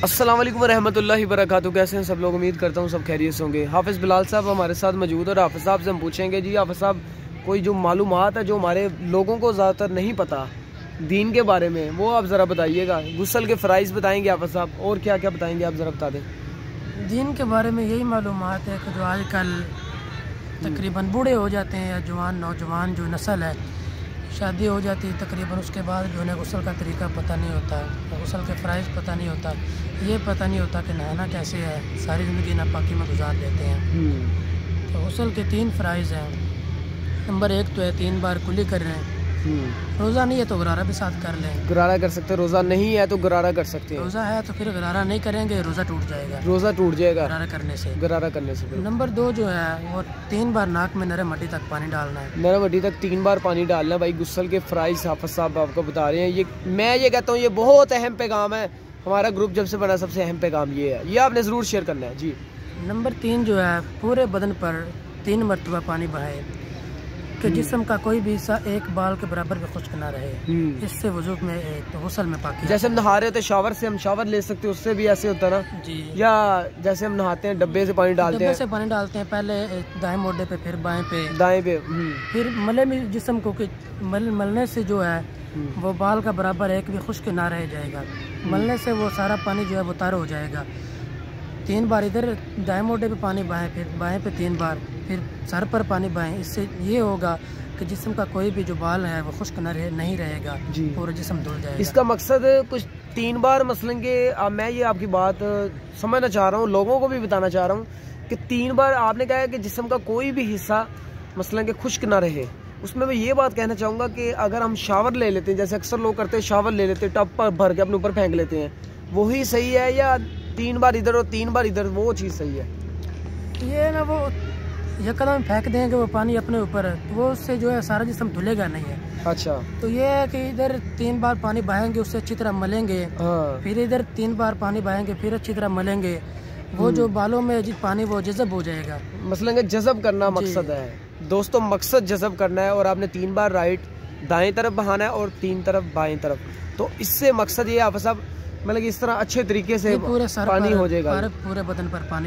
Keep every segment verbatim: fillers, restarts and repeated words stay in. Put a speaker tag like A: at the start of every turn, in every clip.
A: अस्सलाम वालेकुम रहमतुल्लाहि वबरकातुहू। कैसे हैं सब लोग? उम्मीद करता हूँ सब खैरियत से होंगे। हाफिज़ बिलाल साहब हमारे साथ मौजूद है और हाफिज़ साहब से हम पूछेंगे, जी हाफिज़ साहब कोई जो मालूमात है जो हमारे लोगों को ज़्यादातर नहीं पता दीन के बारे में, वो आप ज़रा बताइएगा। गुस्ल के फ़राइज़ बताएंगे हाफिज़ साहब, और क्या क्या बताएंगे आप ज़रा बता दें।
B: दीन के बारे में यही मालूमात है कि जो आजकल तकरीबन बूढ़े हो जाते हैं या जवान नौजवान जो नस्ल है, शादी हो जाती है तकरीबन, उसके बाद जो है गुस्ल का तरीका पता नहीं होता, गुस्ल के फ़राइज़ पता नहीं होता, ये पता नहीं होता कि नहाना कैसे है, सारी ज़िंदगी नापाकी में गुजार देते हैं। तो गुस्ल के तीन फ़राइज़ हैं। नंबर एक तो है तीन बार कुली कर रहे हैं। रोज़ा नहीं है तो गरारा भी साथ कर लें।
A: गरारा कर सकते हैं, रोज़ा नहीं है तो गरारा कर सकते हैं।
B: रोज़ा है तो फिर गरारा नहीं करेंगे, रोज़ा टूट जाएगा।
A: रोज़ा टूट जाएगा
B: गरारा करने से
A: गरारा करने से
B: नंबर दो जो है वो तीन बार नाक में नरम हड्डी तक पानी डालना है।
A: नरम हड्डी तक तीन बार पानी डालना है। भाई गुस्ल के फ़राइज़ हाफिज़ साहब आपको बता रहे हैं। ये मैं ये कहता हूँ ये बहुत अहम पैगाम है। हमारा ग्रुप जब से बना सबसे अहम पैगाम ये है, ये आपने ज़रूर शेयर करना है जी।
B: नंबर तीन जो है पूरे बदन पर तीन मरतबा पानी बहाए कि जिस्म का कोई भी हिस्सा एक बाल के बराबर भी खुश्क ना रहे। इससे वजू में तो गुस्ल में पाकी।
A: जैसे हम नहा रहे होते शावर से हम शावर ले सकते हैं, उससे भी ऐसे होता है ना
B: जी।
A: या जैसे हम नहाते हैं डब्बे से पानी डालते हैं,
B: डब्बे से पानी डालते हैं, पहले दाएं मोढे पे फिर बाएं पे
A: दाएं पे,
B: फिर मले में जिस्म को कि मल मलने से जो है वो बाल का बराबर एक भी खुश्क ना रह जाएगा। मलने से वो सारा पानी जो है वो तार हो जाएगा। तीन बार इधर दाएं मोढे पे पानी बहाएं, फिर बाएं पे तीन बार, फिर सर पर पानी बहाएं। इससे ये होगा कि जिस्म का कोई भी जो बाल है वो खुश्क न रहे, नहीं रहेगा, पूरा जिस्म धुल जाएगा।
A: इसका मकसद कुछ तीन बार मसलन के आ, मैं ये आपकी बात समझना चाह रहा हूँ, लोगों को भी बताना चाह रहा हूँ कि तीन बार आपने कहा है कि जिस्म का कोई भी हिस्सा मसलन के खुश्क ना रहे। उसमें मैं ये बात कहना चाहूँगा कि अगर हम शावर ले लेते हैं, जैसे अक्सर लोग करते हैं, शावर ले लेते हैं, टब पर भर के अपने ऊपर फेंक लेते हैं, वही सही है या तीन बार इधर और तीन बार इधर वो चीज़ सही है?
B: ये ना वो एक कदम फेंक देंगे वो पानी अपने ऊपर, तो वो उससे जो है सारा जिस्म धुलेगा नहीं है।
A: अच्छा,
B: तो ये है कि इधर तीन बार पानी बहाएंगे, उससे अच्छी तरह मलेंगे।
A: हाँ।
B: फिर इधर तीन बार पानी बहाएंगे, फिर अच्छी तरह मलेंगे, वो जो बालों में जी पानी वो जज़ब हो जाएगा।
A: मसलन के जज़ब करना मकसद है दोस्तों, मकसद जज़ब करना है। और आपने तीन बार राइट दाएं तरफ बहाना है और तीन तरफ बाएं तरफ। तो इससे मकसद ये आप सब मतलब इस तरह अच्छे तरीके से
B: पूरे सर
A: पानी
B: पर,
A: हो जाएगा,
B: पूरे बदन पर पानी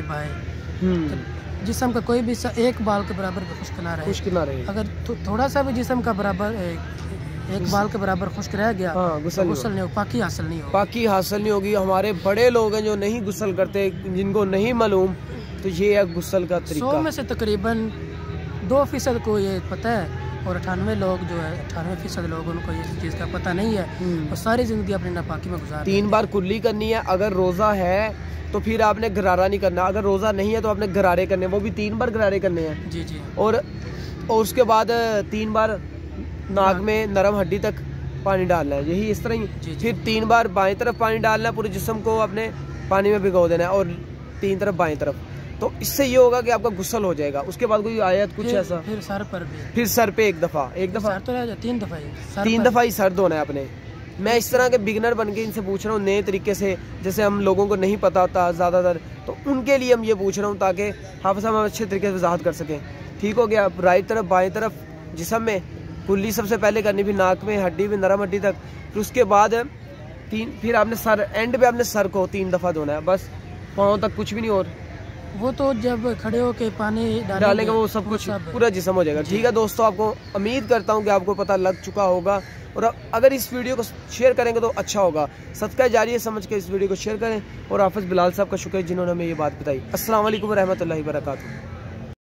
B: बहाए, जिस्म का कोई भी एक बाल के बराबर भी खुश्क ना रहे।
A: खुश्क ना रहे।
B: अगर थो, थोड़ा सा भी जिस्म का बराबर एक, एक बाल के बराबर खुश्क रह गया,
A: हाँ, गुस्ल
B: तो गुस्ल नहीं हो, पाकी हासिल नहीं होगी।
A: पाकी हासिल नहीं होगी। हमारे बड़े लोग हैं जो नहीं गुस्ल करते, जिनको नहीं मालूम, तो ये है गुस्ल का तरीका।
B: सौ में से तकरीबन दो फीसद को ये पता है और अठानवे लोग जो है अठानवे फीसद लोग उनको ये चीज़ का पता नहीं है और सारी ज़िंदगी अपनी नापाकी में गुजार।
A: तीन बार कुल्ली करनी है। अगर रोज़ा है तो फिर आपने गरारा नहीं करना, अगर रोज़ा नहीं है तो आपने गरारे करने, वो भी तीन बार गरारे करने हैं।
B: जी जी।
A: और, और उसके बाद तीन बार नाक में नरम हड्डी तक पानी डालना है, यही इस तरह ही। फिर तीन बार बाएं तरफ पानी डालना है, पूरे जिस्म को अपने पानी में भिगो देना है और तीन तरफ बाएं तरफ। तो इससे ये होगा कि आपका गुस्ल हो जाएगा। उसके बाद कोई आयत कुछ
B: फिर,
A: ऐसा
B: फिर सर पर भी,
A: फिर सर पे एक दफ़ा एक दफ़ा
B: तो रह तीन दफ़ा
A: तीन दफ़ा ही सर धोना है अपने। मैं इस तरह के बिगनर बन के इनसे पूछ रहा हूँ नए तरीके से, जैसे हम लोगों को नहीं पता होता ज़्यादातर, तो उनके लिए हम ये पूछ रहा हूँ ताकि हाफिज़ साहब हम अच्छे तरीके से वजाहत कर सकें। ठीक हो गया। राइट तरफ बाएं तरफ जिस्म में कुल्ली सबसे पहले करनी, फिर नाक में हड्डी में नरम हड्डी तक, फिर उसके बाद तीन, फिर आपने सर एंड पे आपने सर को तीन दफ़ा धोना है, बस पाँव तक कुछ भी नहीं। और
B: वो तो जब खड़े होके पानी
A: डालेंगे वो सब कुछ पूरा जिस्म हो जाएगा। ठीक है दोस्तों, आपको उम्मीद करता हूँ कि आपको पता लग चुका होगा और अगर इस वीडियो को शेयर करेंगे तो अच्छा होगा। सदका जारिया समझ के इस वीडियो को शेयर करें। और हाफिज़ बिलाल साहब का शुक्र है जिन्होंने हमें ये बात बताई। अस्सलाम वालेकुम रहमतुल्लाहि व बरकातुहू।